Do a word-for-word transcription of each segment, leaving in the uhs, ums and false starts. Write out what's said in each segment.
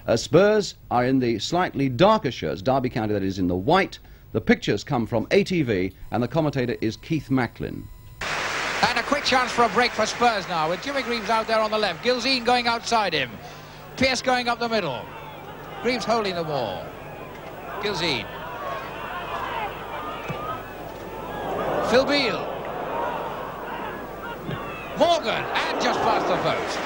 Uh, Spurs are in the slightly darker shirts, Derby County that is in the white. The pictures come from A T V and the commentator is Keith Macklin. And a quick chance for a break for Spurs now, with Jimmy Greaves out there on the left, Gilzine going outside him, Pearce going up the middle, Greaves holding the ball, Gilzine, Phil Beale, Morgan, and just past the post.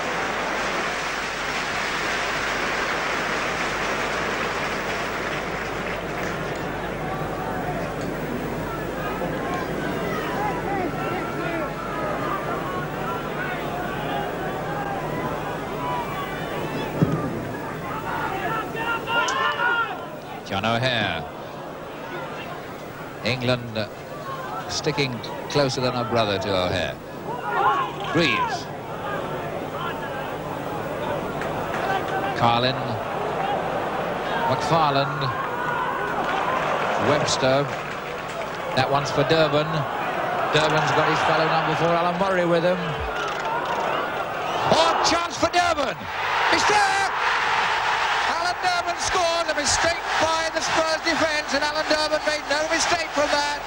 John O'Hare. England uh, sticking closer than a brother to O'Hare. Greaves. Carlin. McFarland. Webster. That one's for Durban. Durban's got his fellow number four, Alan Murray, with him. Oh, chance for Durban. He's there! Alan Durban scored. A mistake by the Spurs defence, and Alan Durban made no mistake from that.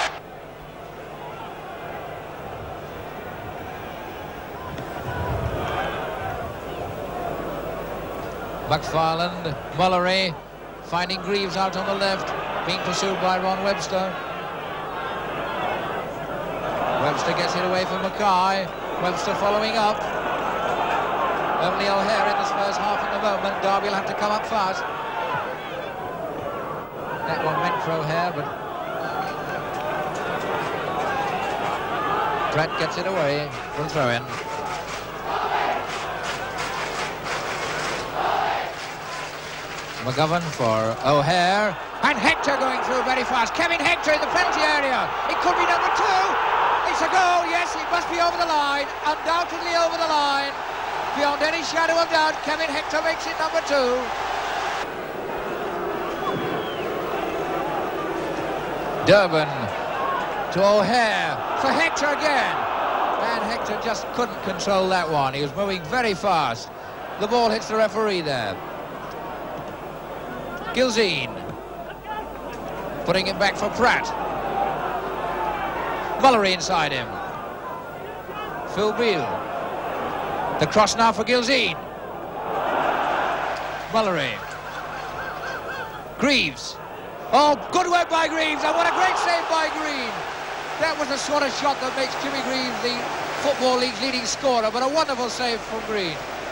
McFarland, Mullery, finding Greaves out on the left, being pursued by Ron Webster. Webster gets it away from Mackay. Webster following up. Only O'Hare in the Spurs half at the moment. Derby will have to come up fast. That one meant for O'Hare, but Pratt gets it away for a throw-in. McGovern for O'Hare, and Hector going through very fast. Kevin Hector in the penalty area. It could be number two. It's a goal. Yes, it must be over the line. Undoubtedly over the line. Beyond any shadow of doubt, Kevin Hector makes it number two. Durban to O'Hare for Hector again. And Hector just couldn't control that one. He was moving very fast. The ball hits the referee there. Gilzine putting it back for Pratt. Mullery inside him. Phil Beale. The cross now for Gilzine. Mullery. Greaves. Oh, good work by Greaves, and what a great save by Green. That was the sort of shot that makes Jimmy Greaves the Football League's leading scorer, but a wonderful save from Green.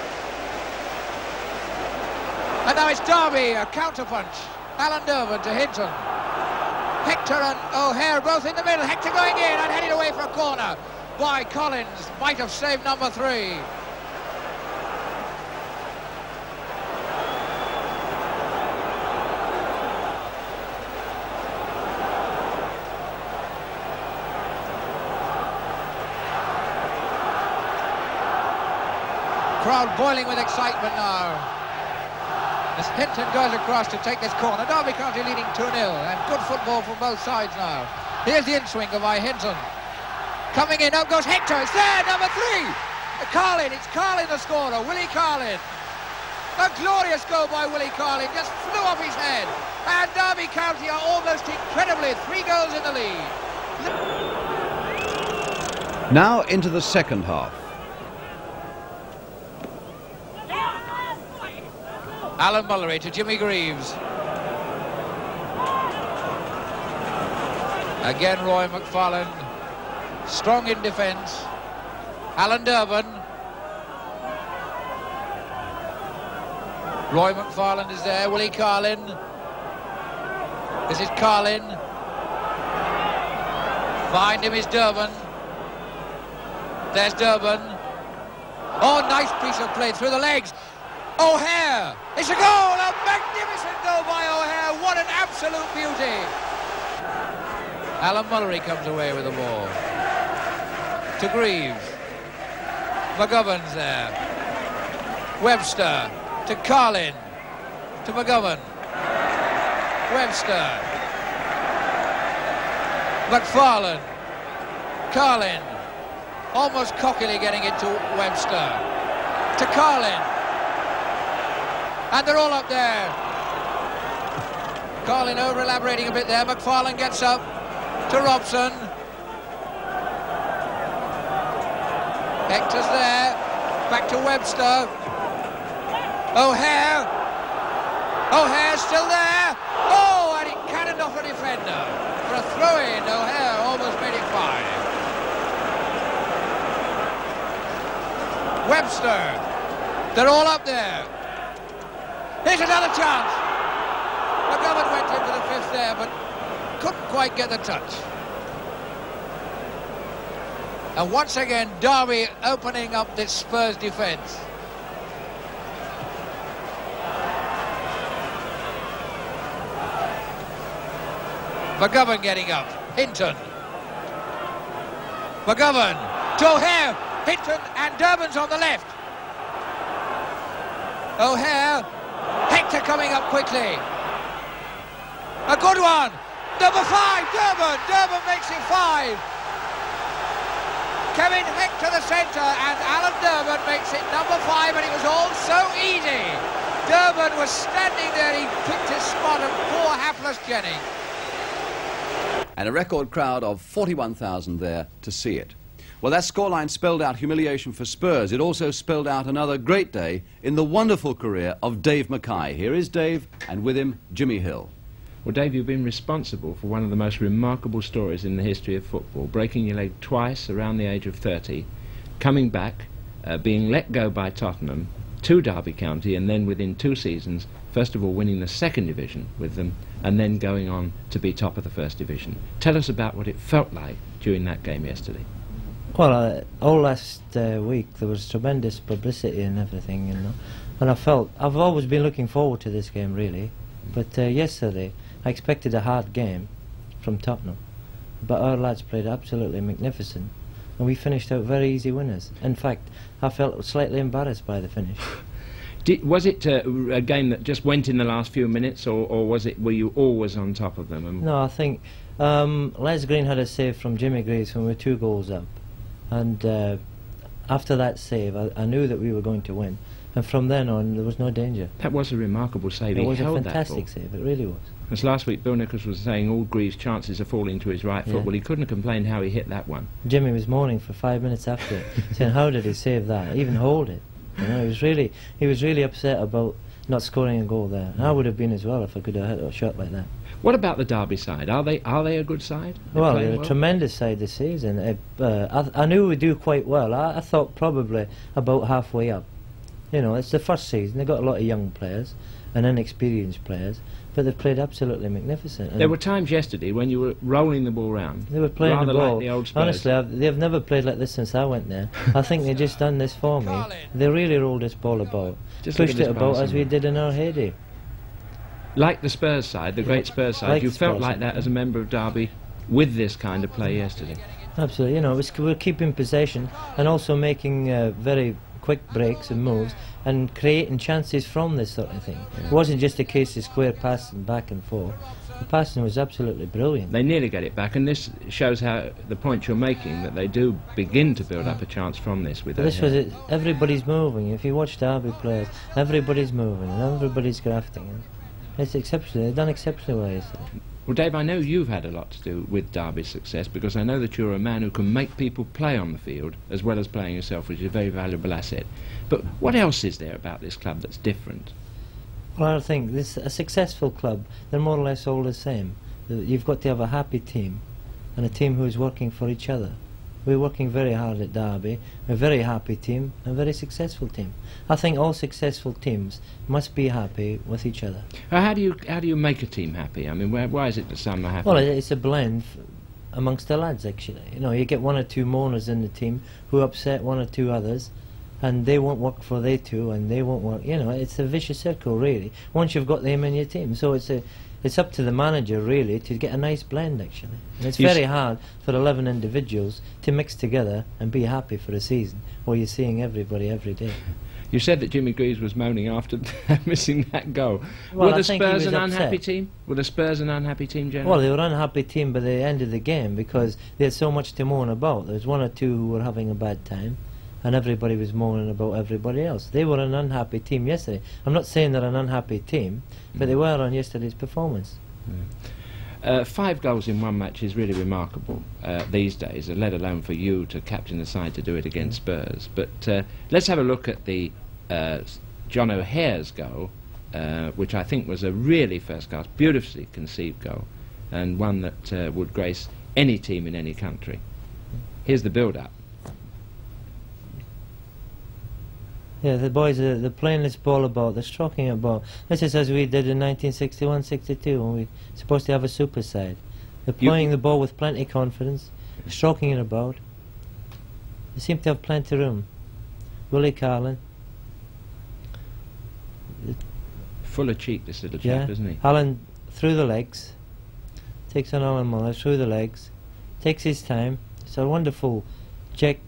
And now it's Derby, a counterpunch. Alan Durban to Hinton. Hector and O'Hare both in the middle. Hector going in and headed away for a corner by Collins. Might have saved number three. Crowd boiling with excitement now. As Hinton goes across to take this corner. Derby County leading two nil, and good football from both sides now. Here's the in-swinger by Hinton. Coming in, up goes Hector. It's there, number three. Carlin, it's Carlin the scorer, Willie Carlin. A glorious goal by Willie Carlin, just flew off his head. And Derby County are almost incredibly three goals in the lead. Now into the second half. Alan Mullery to Jimmy Greaves. Again Roy McFarland, strong in defence. Alan Durban. Roy McFarland is there, Willie Carlin. This is Carlin. Behind him is Durban. There's Durban. Oh, nice piece of play through the legs. O'Hare, it's a goal, a magnificent goal by O'Hare, what an absolute beauty. Alan Mullery comes away with the ball. To Greaves. McGovern's there. Webster to Carlin. To McGovern. Webster. McFarland. Carlin. Almost cockily getting it to Webster. To Carlin. And they're all up there. Carlin over-elaborating a bit there. McFarlane gets up to Robson. Hector's there. Back to Webster. O'Hare. O'Hare's still there. Oh, and he cannoned off a defender. For a throw-in, O'Hare almost made it five. Webster. They're all up there. Here's another chance. McGovern went in for the fifth there, but couldn't quite get the touch. And once again, Derby opening up this Spurs defence. McGovern getting up. Hinton. McGovern. To O'Hare. Hinton and Durbin's on the left. O'Hare. Hector coming up quickly. A good one. Number five. Durbin. Durbin makes it five. Kevin Hector the centre and Alan Durbin makes it number five, and it was all so easy. Durbin was standing there. He picked his spot, and poor hapless Jennings. And a record crowd of forty-one thousand there to see it. Well, that scoreline spelled out humiliation for Spurs. It also spelled out another great day in the wonderful career of Dave Mackay. Here is Dave, and with him, Jimmy Hill. Well, Dave, you've been responsible for one of the most remarkable stories in the history of football, breaking your leg twice around the age of thirty, coming back, uh, being let go by Tottenham to Derby County, and then within two seasons, first of all winning the second division with them, and then going on to be top of the first division. Tell us about what it felt like during that game yesterday. Well, uh, all last uh, week there was tremendous publicity and everything, you know, and I felt, I've always been looking forward to this game really, but uh, yesterday I expected a hard game from Tottenham, but our lads played absolutely magnificent, and we finished out very easy winners. In fact, I felt slightly embarrassed by the finish. Did, was it uh, a game that just went in the last few minutes, or, or was it, were you always on top of them? And no, I think um, Les Green had a save from Jimmy Greaves when we were two goals up, and uh, after that save I, I knew that we were going to win, and from then on there was no danger. That was a remarkable save. It He was a held fantastic that save, it really was. As last week Bill Nichols was saying, all Greaves' chances are falling to his right foot. Yeah. Well, he couldn't have complained how he hit that one. Jimmy was moaning for five minutes after it, saying how did he save that, even hold it. You know, he was really, he was really upset about not scoring a goal there. And I would have been as well if I could have hit a shot like that. What about the Derby side? Are they are they a good side? They're Well, playing they're a well? tremendous side this season. Uh, uh, I, I knew we'd do quite well. I, I thought probably about halfway up. You know, it's the first season. They've got a lot of young players and inexperienced players, but they've played absolutely magnificent. And there were times yesterday when you were rolling the ball round. they were playing rather the ball. like the old Spurs. Honestly, I've, they've never played like this since I went there. I think they've just done this for me. They really rolled this ball about, Just look pushed at it this about passing. as we did in our heyday. Like the Spurs side, the Yeah, great Spurs side, like you the felt Spurs like side. that as a member of Derby with this kind of play yesterday. Absolutely, you know, it was, we were keeping possession and also making uh, very quick breaks and moves and creating chances from this sort of thing. Yeah. It wasn't just a case of square passing back and forth. The passing was absolutely brilliant. They nearly get it back, and this shows how the point you're making, that they do begin to build up a chance from this. With But this O'Hare. was it. Everybody's moving. If you watch Derby players, everybody's moving and everybody's grafting. And it's exceptional. They've done exceptionally well yesterday. Well, Dave, I know you've had a lot to do with Derby's success, because I know that you're a man who can make people play on the field as well as playing yourself, which is a very valuable asset. But what else is there about this club that's different? Well, I think this a successful club, they're more or less all the same. The- You've got to have a happy team and a team who is working for each other. We're working very hard at Derby. We're a very happy team, a very successful team. I think all successful teams must be happy with each other. Uh, how do you how do you make a team happy? I mean, where, why is it that some are happy? Well, it- it's a blend f amongst the lads, actually. You know, you get one or two moaners in the team who upset one or two others, and they won't work for they two, and they won't work. You know, it's a vicious circle, really. Once you've got them in your team, so it's a, it's up to the manager really to get a nice blend, actually. And it's You very s- hard for eleven individuals to mix together and be happy for a season where you're seeing everybody every day. You said that Jimmy Greaves was moaning after missing that goal. Well, Were I the think he Spurs was an unhappy upset. team? Were the Spurs an unhappy team, generally? Well, they were an unhappy team by the end of the game because they had so much to moan about. There was one or two who were having a bad time, and everybody was moaning about everybody else. They were an unhappy team yesterday. I'm not saying they're an unhappy team, but Mm. they were on yesterday's performance. Yeah. Uh, five goals in one match is really remarkable uh, these days, let alone for you to captain the side to do it against Spurs. But uh, let's have a look at the uh, John O'Hare's goal, uh, which I think was a really first-class, beautifully conceived goal, and one that uh, would grace any team in any country. Here's the build-up. Yeah, the boys are they're playing this ball about, they're stroking it about. This is as we did in nineteen sixty-one sixty-two when we were supposed to have a super side. They're You- playing the ball with plenty of confidence, stroking it about. They seem to have plenty of room. Willie Carlin, Full of cheek, this little yeah, chap, isn't he? Alan through the legs, takes on Alan Muller through the legs, takes his time. It's a wonderful check,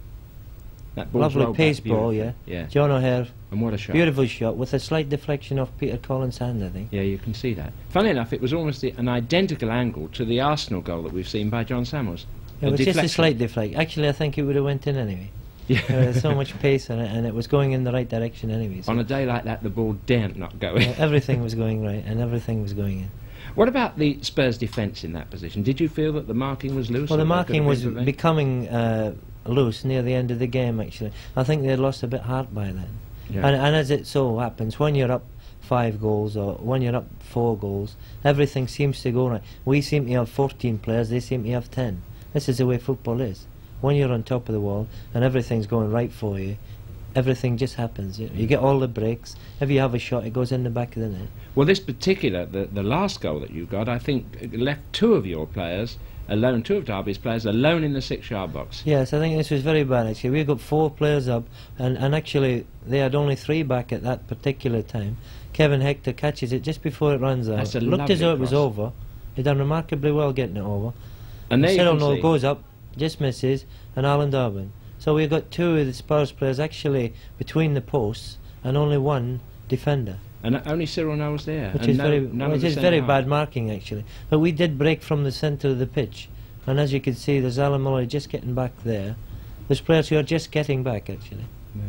That ball's lovely rolled pace back ball, yeah. beautifully. Yeah. John O'Hare, And what a shot. beautiful shot with a slight deflection off Peter Collins' hand, I think. Yeah, you can see that. Funnily enough, it was almost the, an identical angle to the Arsenal goal that we've seen by John Samuels. It A was just a deflection. slight deflect. Actually, I think it would have went in anyway. Yeah. There was so much pace in it, and it was going in the right direction anyway. So On a day like that, the ball daren't not go in. yeah, everything was going right, and everything was going in. What about the Spurs defence in that position? Did you feel that the marking was loose? Well, the or there could marking have was been prevent- becoming uh, loose near the end of the game, actually. I think they had lost a bit heart by then. Yeah. And, and as it so happens, when you're up five goals or when you're up four goals, everything seems to go right. We seem to have fourteen players, they seem to have ten. This is the way football is. When you're on top of the wall and everything's going right for you, everything just happens. You, you get all the breaks. If you have a shot, it goes in the back of the net. Well, this particular, the, the last goal that you got, I think left two of your players alone, two of Derby's players alone in the six-yard box. Yes, I think this was very bad actually. We got four players up, and, and actually they had only three back at that particular time. Kevin Hector catches it just before it runs out. That's a Looked as lovely though it was cross. over. He done remarkably well getting it over. And there you Cyril can Noel see. goes up, just misses, and Alan Durbin. So we've got two of the Spurs players actually between the posts, and only one defender. And only Cyril Noel's there. Which and is no, very, none which of the is very centre bad half. marking actually. But we did break from the centre of the pitch, and as you can see, there's Alan Muller just getting back there. There's players who are just getting back actually.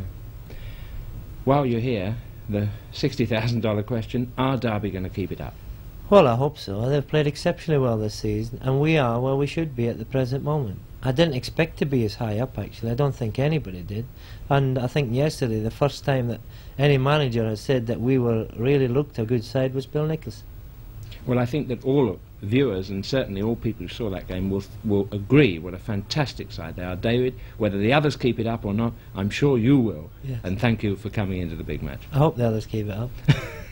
While you're here, the sixty thousand dollar question, are Derby going to keep it up? Well, I hope so. They've played exceptionally well this season, and we are where we should be at the present moment. I didn't expect to be as high up actually. I don't think anybody did. And I think yesterday, the first time that any manager has said that we were really looked a good side was Bill Nichols. Well, I think that all viewers, and certainly all people who saw that game, will will agree what a fantastic side they are. David, whether the others keep it up or not, I'm sure you will. Yes. And thank you for coming into the big match. I hope the others keep it up.